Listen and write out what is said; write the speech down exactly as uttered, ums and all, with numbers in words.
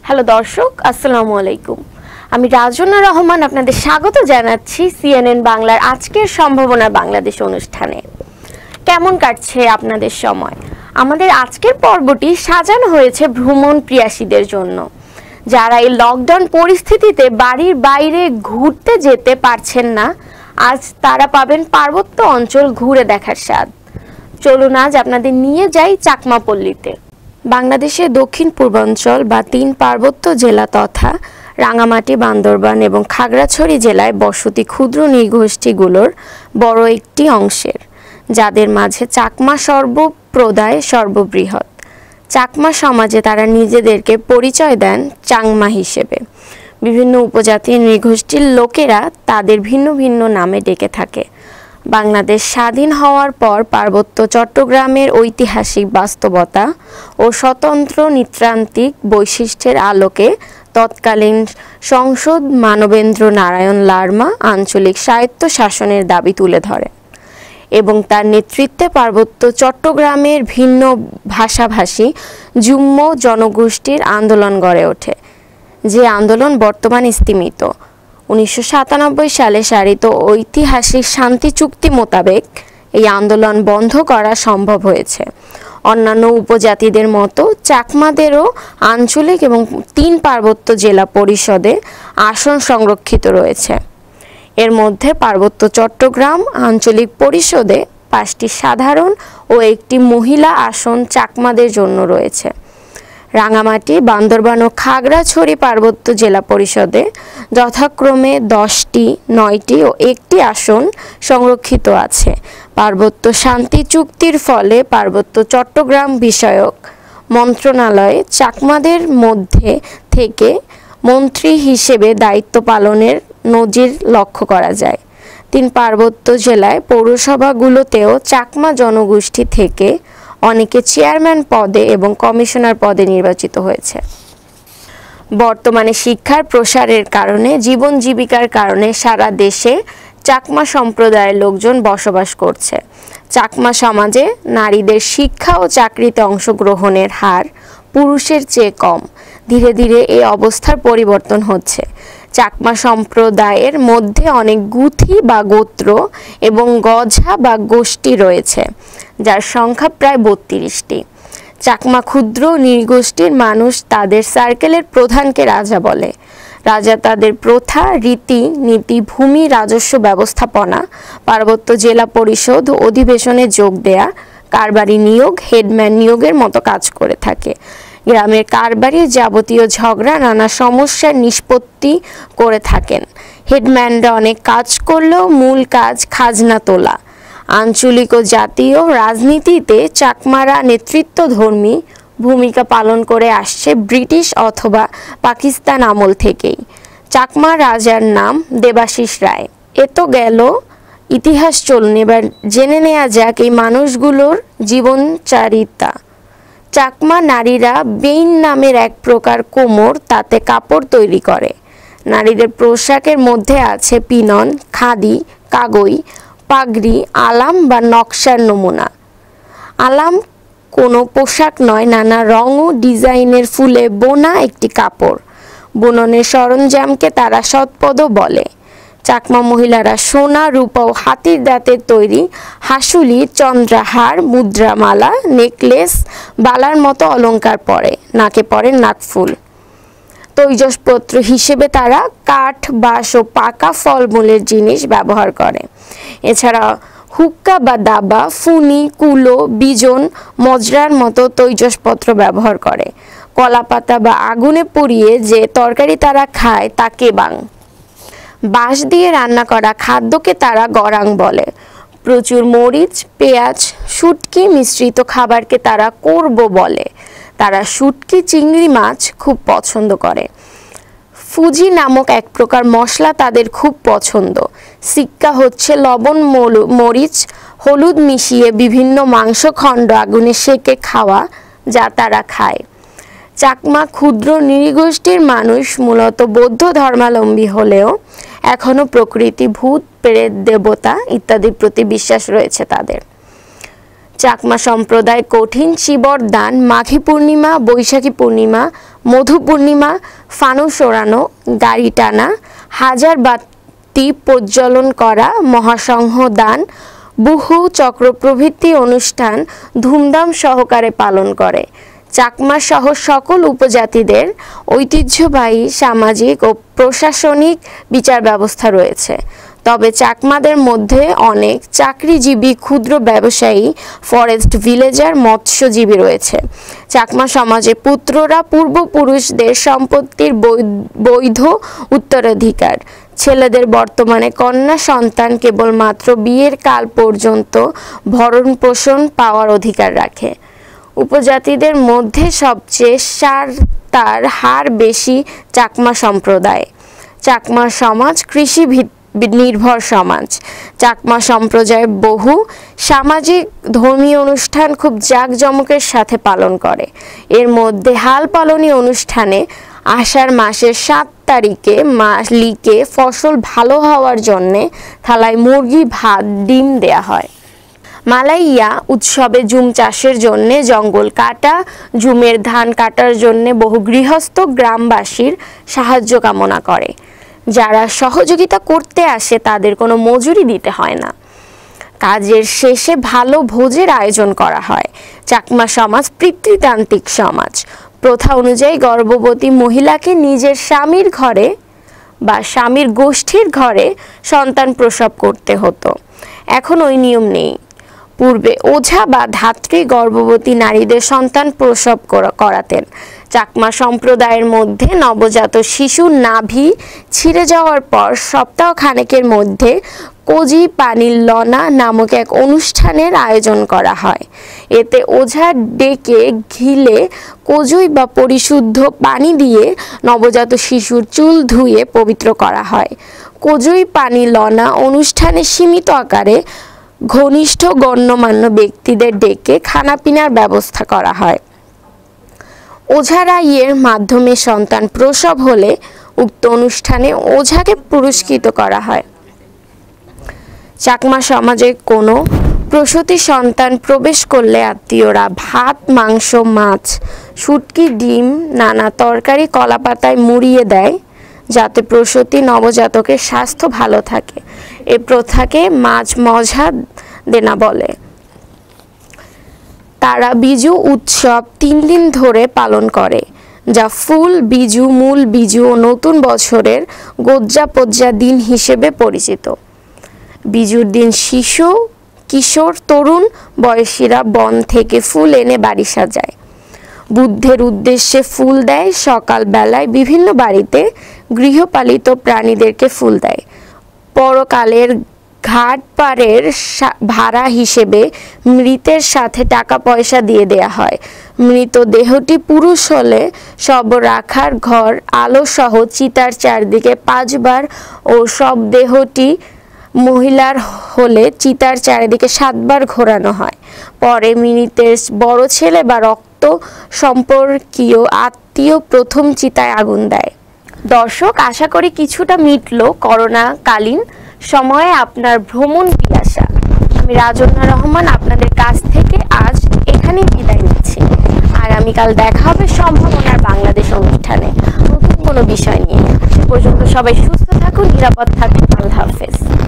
Hello দর্শক, আসসালামু আলাইকুম। আমি রাজনা রহমান আপনাদের স্বাগত জানাচ্ছি সিএনএন বাংলার আজকের সম্ভাবনা বাংলাদেশ অনুষ্ঠানে। কেমন কাটছে আপনাদের সময়? আমাদের আজকের পর্বটি সাজানো হয়েছে ভ্রমণ প্রিয়াসীদের জন্য, যারা এই লকডাউন পরিস্থিতিতে বাড়ির বাইরে ঘুরতে যেতে পারছেন না। আজ তারা পাবেন পার্বত্য অঞ্চল ঘুরে দেখার স্বাদ। চলুন আজ আপনাদের নিয়ে যাই চাকমাপল্লীতে। বাংলাদেশের দক্ষিণ পূর্বাঞ্চল বা তিন পার্বত্য জেলা তথা রাঙামাটি, বান্দরবান এবং খাগড়াছড়ি জেলায় বসতি ক্ষুদ্র নৃগোষ্ঠীগুলোর বড় একটি অংশের, যাদের মাঝে চাকমা সর্বপ্রদায় সর্ববৃহৎ। চাকমা সমাজে তারা নিজেদেরকে পরিচয় দেন চাংমা হিসেবে। বিভিন্ন উপজাতির নৃগোষ্ঠীর লোকেরা তাদের ভিন্ন ভিন্ন নামে ডেকে থাকে। বাংলাদেশ স্বাধীন হওয়ার পর পার্বত্য চট্টগ্রামের ঐতিহাসিক বাস্তবতা ও স্বতন্ত্র নৃতান্ত্রিক বৈশিষ্ট্যের আলোকে তৎকালীন সংসদ মানবেন্দ্র নারায়ণ লারমা আঞ্চলিক স্বায়ত্ত শাসনের দাবি তুলে ধরেন এবং তার নেতৃত্বে পার্বত্য চট্টগ্রামের ভিন্ন ভাষাভাষী যুম্ম জনগোষ্ঠীর আন্দোলন গড়ে ওঠে, যে আন্দোলন বর্তমানে স্তিমিত। উনিশশো সাতানব্বই সালে সারিত ঐতিহাসিক শান্তি চুক্তি মোতাবেক এই আন্দোলন বন্ধ করা সম্ভব হয়েছে। অন্যান্য উপজাতিদের মতো চাকমাদেরও আঞ্চলিক এবং তিন পার্বত্য জেলা পরিষদে আসন সংরক্ষিত রয়েছে। এর মধ্যে পার্বত্য চট্টগ্রাম আঞ্চলিক পরিষদে পাঁচটি সাধারণ ও একটি মহিলা আসন চাকমাদের জন্য রয়েছে। রাঙামাটি, বান্দরবান ও খাগড়াছড়ি পার্বত্য জেলা পরিষদে যথাক্রমে দশটি, নয়টি ও একটি আসন সংরক্ষিত আছে। পার্বত্য শান্তি চুক্তির ফলে পার্বত্য চট্টগ্রাম বিষয়ক মন্ত্রণালয়ে চাকমাদের মধ্যে থেকে মন্ত্রী হিসেবে দায়িত্ব পালনের নজির লক্ষ্য করা যায়। তিন পার্বত্য জেলায় পৌরসভাগুলোতেও চাকমা জনগোষ্ঠী থেকে অনেকে চেয়ারম্যান পদে এবং কমিশনার পদে নির্বাচিত হয়েছে। বর্তমানে শিক্ষার প্রসারের কারণে, জীবন জীবিকার কারণে সারা দেশে চাকমা সম্প্রদায়ের লোকজন বসবাস করছে। চাকমা সমাজে নারীদের শিক্ষা ও চাকরিতে অংশগ্রহণের হার পুরুষের চেয়ে কম। ধীরে ধীরে এই অবস্থার পরিবর্তন হচ্ছে। চাকমা সম্প্রদায়ের মধ্যে অনেক গুথি বা গোত্র এবং গঝা বা গোষ্ঠী রয়েছে, যার সংখ্যা প্রায় বত্রিশটি। চাকমা ক্ষুদ্র নৃগোষ্ঠীর মানুষ তাদের সার্কেলের প্রধানকে রাজা বলে। রাজা তাদের প্রথা, রীতি নীতি, ভূমি, রাজস্ব ব্যবস্থাপনা, পার্বত্য জেলা পরিষদ অধিবেশনে যোগ দেয়া, কারবারি নিয়োগ, হেডম্যান নিয়োগের মতো কাজ করে থাকে। গ্রামের কারবারির যাবতীয় ঝগড়া, নানা সমস্যার নিষ্পত্তি করে থাকেন। হেডম্যানরা অনেক কাজ করলেও মূল কাজ খাজনা তোলা। আঞ্চলিক ও জাতীয় রাজনীতিতে চাকমারা নেতৃত্বধর্মী ভূমিকা পালন করে আসছে ব্রিটিশ অথবা পাকিস্তান আমল থেকেই। চাকমা রাজার নাম দেবাশিস রায়। এ তো গেল ইতিহাস। চলুন এবার জেনে নেওয়া যাক এই মানুষগুলোর জীবনচারিতা। চাকমা নারীরা বেইন নামের এক প্রকার কোমর, তাতে কাপড় তৈরি করে। নারীদের পোশাকের মধ্যে আছে পিনন, খাদি, কাগই, পাগড়ি, আলাম বা নকশার নমুনা। আলাম কোনো পোশাক নয়, নানা রং ও ডিজাইনের ফুলে বোনা একটি কাপড়। বুননের সরঞ্জামকে তারা সৎপদ বলে। চাকমা মহিলারা সোনা, রূপা ও হাতির দাঁতের তৈরি হাসুলি, চন্দ্রাহার, মুদ্রামালা, নেকলেস, বালার মতো অলংকার পরে। নাকে পরে নাকফুল। তৈজসপত্র হিসেবে তারা কাঠ, বাঁশ ও পাকা ফলমূলের জিনিস ব্যবহার করে। এছাড়া হুক্কা বা দাবা, ফুনি, কুলো, বিজন, মজরার মতো তৈজসপত্র ব্যবহার করে। কলাপাতা বা আগুনে পুড়িয়ে যে তরকারি তারা খায় তা কেবাং। বাঁশ দিয়ে রান্না করা খাদ্যকে তারা গরাং বলে। প্রচুর মরিচ, পেঁয়াজ, শুটকি মিশ্রিত খাবারকে তারা কোরবো বলে। তারা শুটকি, চিংড়ি মাছ খুব পছন্দ করে। ফুজি নামক এক প্রকার মশলা তাদের খুব পছন্দ। সিক্কা হচ্ছে লবণ, মরিচ, হলুদ মিশিয়ে বিভিন্ন মাংসখণ্ড আগুনে সেকে খাওয়া, যা তারা খায়। চাকমা ক্ষুদ্র নৃগোষ্ঠীর মানুষ মূলত বৌদ্ধ ধর্মাবলম্বী হলেও এখনও প্রকৃতি, ভূত, প্রেত, দেবতা ইত্যাদির প্রতি বিশ্বাস রয়েছে তাদের। চাকমা সম্প্রদায় কঠিন চিবর দান, মাঘী পূর্ণিমা, বৈশাখী পূর্ণিমা, মধু পূর্ণিমা, ফানুস ওড়ানো, গাড়ি টানা, হাজার বাতি প্রজ্বলন করা, মহাসংঘ দান, বুহু চক্র প্রভৃতি অনুষ্ঠান ধুমধাম সহকারে পালন করে। চাকমা সহ সকল উপজাতিদের ঐতিহ্যবাহী সামাজিক ও প্রশাসনিক বিচার ব্যবস্থা রয়েছে। তবে চাকমাদের মধ্যে অনেক চাকরিজীবী, ক্ষুদ্র ব্যবসায়ী, ফরেস্ট ভিলেজার, মৎস্যজীবী রয়েছে। চাকমা সমাজে পুত্ররা পূর্বপুরুষদের সম্পত্তির বৈধ উত্তরাধিকার। ছেলেদের বর্তমানে কন্যা সন্তান কেবলমাত্র বিয়ের কাল পর্যন্ত ভরণ পোষণ পাওয়ার অধিকার রাখে। উপজাতিদের মধ্যে সবচেয়ে সারতার হার বেশি চাকমা সম্প্রদায়। চাকমা সমাজ কৃষি নির্ভর সমাজ। চাকমা সম্প্রদায় বহু সামাজিক ধর্মীয় অনুষ্ঠান খুব জাঁকজমকের সাথে পালন করে। এর মধ্যে হাল পালনী অনুষ্ঠানে আষাঢ় মাসের সাত তারিখে মালিকে ফসল ভালো হওয়ার জন্যে থালায় মুরগি, ভাত, ডিম দেয়া হয়। মালাইয়া উৎসবে জুম চাষের জন্য জঙ্গল কাটা, জুমের ধান কাটার জন্য বহু গৃহস্থ গ্রামবাসীর সাহায্য কামনা করে। যারা সহযোগিতা করতে আসে তাদের কোনো মজুরি দিতে হয় না। কাজের শেষে ভালো ভোজের আয়োজন করা হয়। চাকমা সমাজ পিতৃতান্ত্রিক সমাজ। প্রথা অনুযায়ী গর্ভবতী মহিলাকে নিজের স্বামীর ঘরে বা স্বামীর গোষ্ঠীর ঘরে সন্তান প্রসব করতে হতো। এখন ওই নিয়ম নেই। পূর্বে ওঝা বা ধাত্রী গর্ভবতী নারীদের সন্তান প্রসব করাতেন। চাকমা সম্প্রদায়ের মধ্যে নবজাত শিশুর নাভি ছিঁড়ে যাওয়ার পর সপ্তাহ খানেকের মধ্যে কোজি পানির লনা নামক এক অনুষ্ঠানের আয়োজন করা হয়। এতে ওঝা ডেকে ঘিলে কোজই বা পরিশুদ্ধ পানি দিয়ে নবজাত শিশুর চুল ধুয়ে পবিত্র করা হয়। কোজই পানি লনা অনুষ্ঠানে সীমিত আকারে ঘনিষ্ঠ গণ্যমান্য ব্যক্তিদের ডেকে খানাপিনার ব্যবস্থা করা হয়। ওঝারাইয়ের মাধ্যমে সন্তান প্রসব হলে উক্ত অনুষ্ঠানে ওঝাকে পুরস্কৃত করা হয়। চাকমা সমাজে কোনো প্রসূতি সন্তান প্রবেশ করলে আত্মীয়রা ভাত, মাংস, মাছ, শুটকি, ডিম, নানা তরকারি কলাপাতায় মুড়িয়ে দেয় যাতে প্রসূতি নবজাতকের স্বাস্থ্য ভালো থাকে। এ প্রথাকে মাঝ মঝা দেনা বলে। তারা বিজু উৎসব তিন দিন ধরে পালন করে, যা ফুল বিজু, মূল বিজু ও নতুন বছরের গোজ্জা পজ্জা দিন হিসেবে পরিচিত। বিজুর দিন শিশু, কিশোর, তরুণ বয়সীরা বন থেকে ফুল এনে বাড়ি সাজায়। বুদ্ধের উদ্দেশ্যে ফুল দেয়। সকাল বেলায় বিভিন্ন বাড়িতে গৃহপালিত প্রাণীদেরকে ফুল দেয়। পরকালের ঘাট পাড়ের ভাড়া হিসেবে মৃতের সাথে টাকা পয়সা দিয়ে দেয়া হয়। মৃত দেহটি পুরুষ হলে শব রাখার ঘর আলো সহ চিতার চারদিকে পাঁচবার ও সব দেহটি মহিলার হলে চিতার চারিদিকে সাতবার ঘোরানো হয়। পরে মৃতের বড় ছেলে বা রক্ত সম্পর্কীয় আত্মীয় প্রথম চিতায় আগুন দেয়। দর্শক, আশা করি কিছুটা মিটলো করোনাকালীন সময়ে আপনার ভ্রমণ পিয়াসা। আমি রাজন্না রহমান আপনাদের কাছ থেকে আজ এখানেই বিদায় নিচ্ছি। আগামীকাল দেখা হবে সম্ভাবনার বাংলাদেশ অনুষ্ঠানে নতুন কোনো বিষয় নিয়ে। সে পর্যন্ত সবাই সুস্থ থাকুন, নিরাপদ থাকুন। আল্লাহ হাফেজ।